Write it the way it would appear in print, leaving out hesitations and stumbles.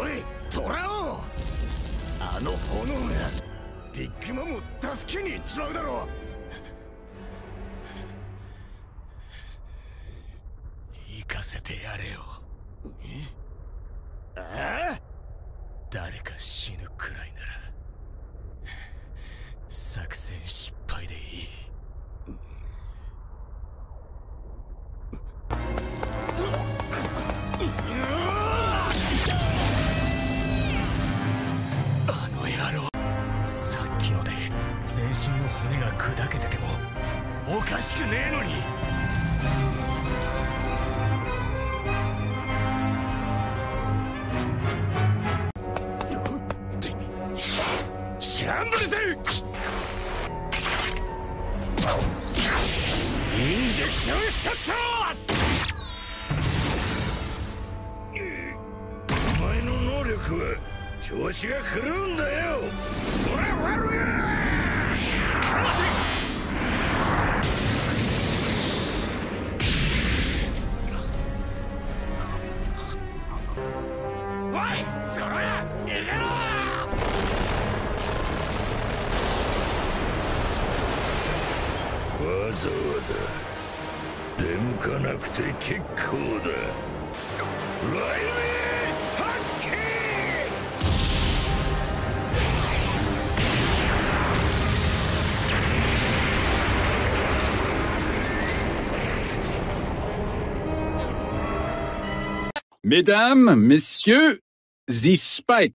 おいトラオ、あの炎がビッグマムを助けに行っちまうだろう。 行かせてやれよ。 ああ、 誰か死ぬくらいなら作戦失敗でいい。あの野郎、さっきので全身の骨が砕けててもおかしくねえのに。シャンブルズ！インジェクションショット！ お前の能力は調子が狂うんだよ。トラファルガー！おいゾロヤ、逃げろ！わざわざ出向かなくて結構だ。ライブハッキー！ Mesdames, Messieurs, The Spike.